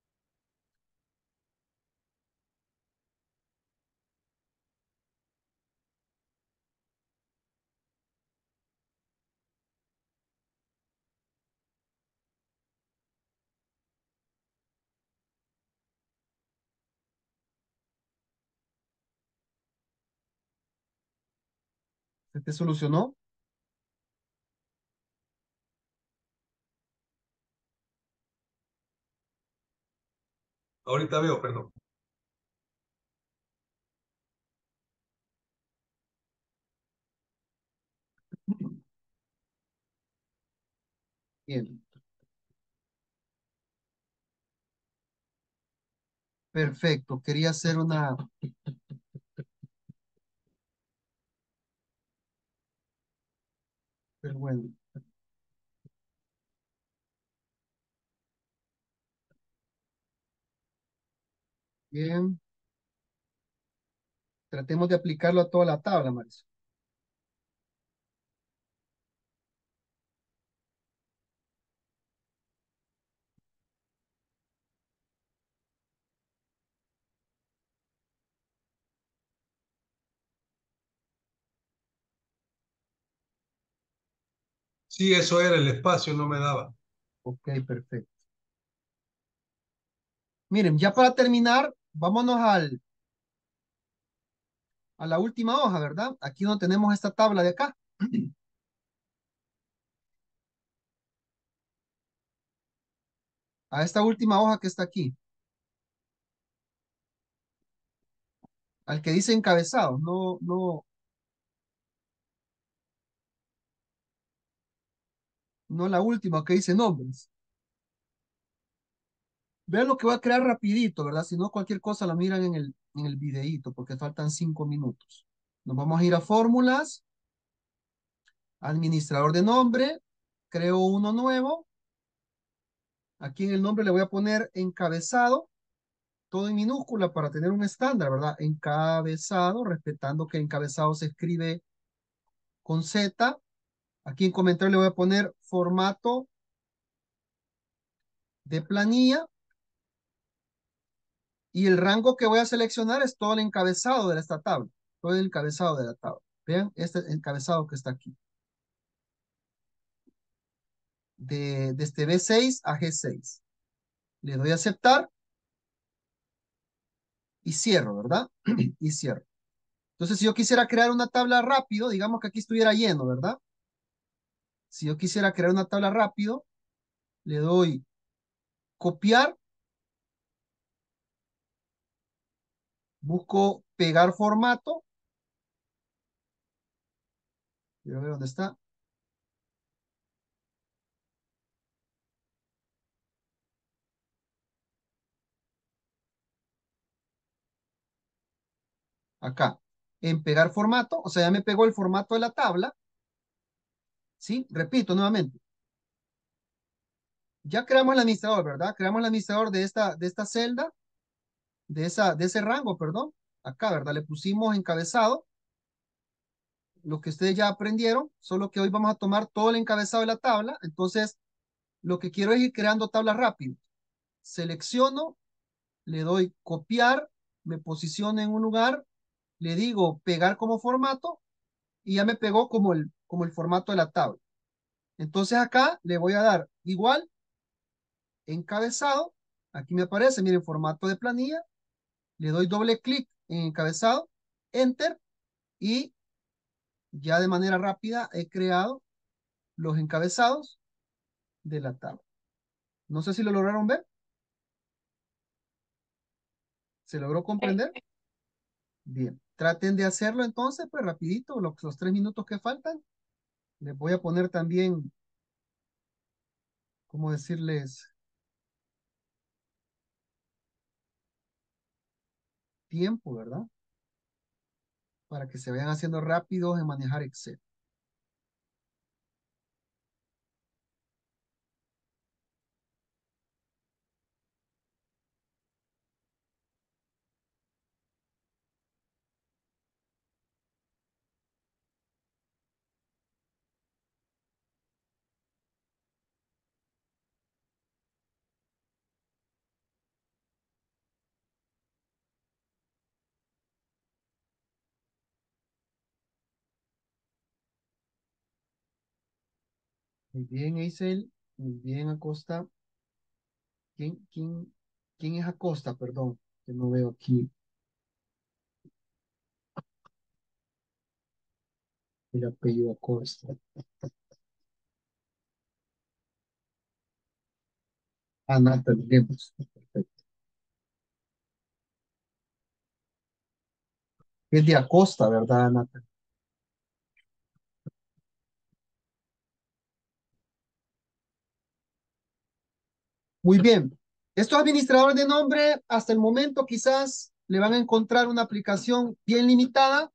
¿Se te solucionó? Ahorita veo, perdón. Bien. Perfecto. Quería hacer una... Pero bueno. Bien. Tratemos de aplicarlo a toda la tabla, Marisol. Sí, eso era, el espacio no me daba. Ok, perfecto. Miren, ya para terminar, vámonos al, a la última hoja, ¿verdad? Aquí no tenemos esta tabla de acá. A esta última hoja que está aquí. Al que dice encabezado, no, no, no la última que dice nombres. Vean lo que voy a crear rapidito, ¿verdad? Si no, cualquier cosa la miran en el, en el videíto, porque faltan cinco minutos. Nos vamos a ir a fórmulas, administrador de nombre, creo uno nuevo. Aquí en el nombre le voy a poner encabezado, todo en minúscula para tener un estándar, ¿verdad? Encabezado, respetando que encabezado se escribe con Z. Aquí en comentario le voy a poner formato de planilla. Y el rango que voy a seleccionar es todo el encabezado de esta tabla. Todo el encabezado de la tabla. Vean este encabezado que está aquí. De, desde B seis a G seis. Le doy a aceptar. Y cierro, ¿verdad? Y cierro. Entonces, si yo quisiera crear una tabla rápido, digamos que aquí estuviera lleno, ¿verdad? Si yo quisiera crear una tabla rápido, le doy copiar. Busco pegar formato. Quiero ver dónde está. Acá. En pegar formato. O sea, ya me pegó el formato de la tabla. ¿Sí? Repito nuevamente. Ya creamos el administrador, ¿verdad? Creamos el administrador de esta, de esta celda, de, esa, de ese rango, perdón. Acá, ¿verdad? Le pusimos encabezado, lo que ustedes ya aprendieron, solo que hoy vamos a tomar todo el encabezado de la tabla. Entonces, lo que quiero es ir creando tablas rápido. Selecciono, le doy copiar, me posiciono en un lugar, le digo pegar como formato y ya me pegó como el, como el formato de la tabla. Entonces acá le voy a dar igual, encabezado, aquí me aparece, miren, formato de planilla, le doy doble clic en encabezado, enter, y ya de manera rápida he creado los encabezados de la tabla. No sé si lo lograron ver. ¿Se logró comprender? Bien. Traten de hacerlo entonces, pues rapidito, los, los tres minutos que faltan. Les voy a poner también, ¿cómo decirles? Tiempo, ¿verdad? Para que se vayan haciendo rápidos en manejar Excel. Muy bien, Eisel. Muy bien, Acosta. ¿Quién, quién, quién es Acosta? Perdón, que no veo aquí el apellido Acosta. Ah, Natalie Lemos. Perfecto. Es de Acosta, ¿verdad, Natalie? Muy bien. Estos administradores de nombre, hasta el momento quizás le van a encontrar una aplicación bien limitada,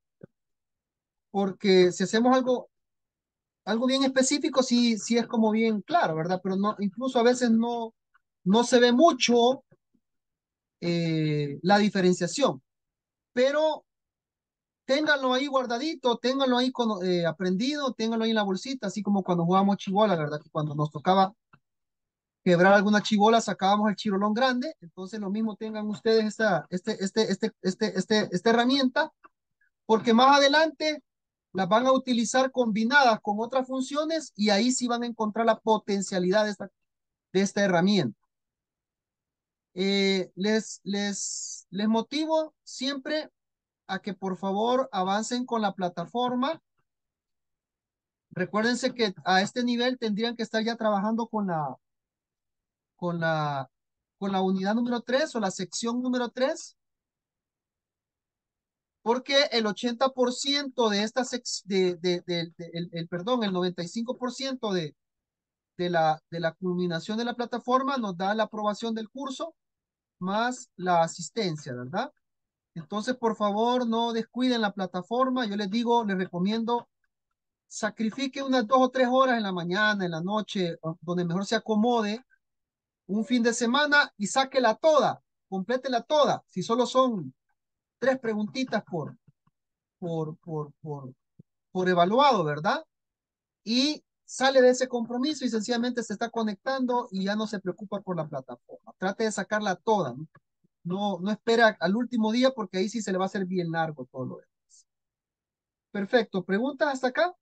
porque si hacemos algo, algo bien específico, sí, sí es como bien claro, ¿verdad? Pero no, incluso a veces no, no se ve mucho eh, la diferenciación. Pero ténganlo ahí guardadito, ténganlo ahí con, eh, aprendido, ténganlo ahí en la bolsita, así como cuando jugábamos chibola, ¿verdad? Que cuando nos tocaba quebrar alguna chibola, sacábamos el chirolón grande. Entonces lo mismo tengan ustedes esta, este, este, este, este, este, esta herramienta, porque más adelante las van a utilizar combinadas con otras funciones y ahí sí van a encontrar la potencialidad de esta, de esta herramienta. Eh, les, les, les motivo siempre a que por favor avancen con la plataforma. Recuérdense que a este nivel tendrían que estar ya trabajando con la, con la, con la unidad número tres o la sección número tres, porque el ochenta por ciento de esta sección, de, de, de, de, el, el, perdón, el noventa y cinco por ciento de, de, la, de la culminación de la plataforma nos da la aprobación del curso más la asistencia, ¿verdad? Entonces, por favor, no descuiden la plataforma. Yo les digo, les recomiendo, sacrifique unas dos o tres horas en la mañana, en la noche, o- donde mejor se acomode, un fin de semana y sáquela toda, complétela toda. Si solo son tres preguntitas por, por, por, por, por evaluado, ¿verdad? Y sale de ese compromiso y sencillamente se está conectando y ya no se preocupa por la plataforma. Trate de sacarla toda, ¿no? No, no espera al último día porque ahí sí se le va a hacer bien largo todo lo demás. Perfecto. ¿Preguntas hasta acá?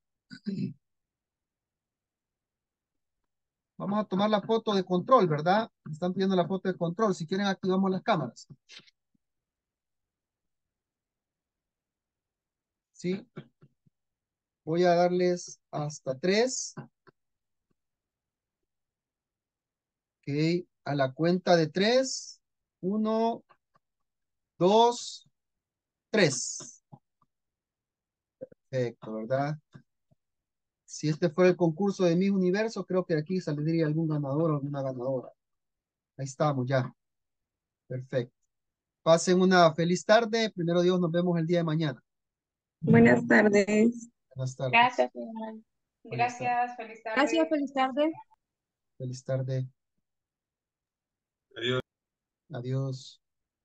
Vamos a tomar la foto de control, ¿verdad? Me están pidiendo la foto de control. Si quieren, activamos las cámaras. ¿Sí? Voy a darles hasta tres. Ok. A la cuenta de tres. Uno, dos, tres. Perfecto, ¿verdad? Si este fuera el concurso de mi universo, creo que aquí saldría algún ganador o alguna ganadora. Ahí estamos ya. Perfecto. Pasen una feliz tarde. Primero Dios, nos vemos el día de mañana. Buenas tardes. Buenas tardes. Gracias, señora. Buenas tardes. Gracias, feliz tarde. Gracias, feliz tarde. Feliz tarde. Adiós. Adiós.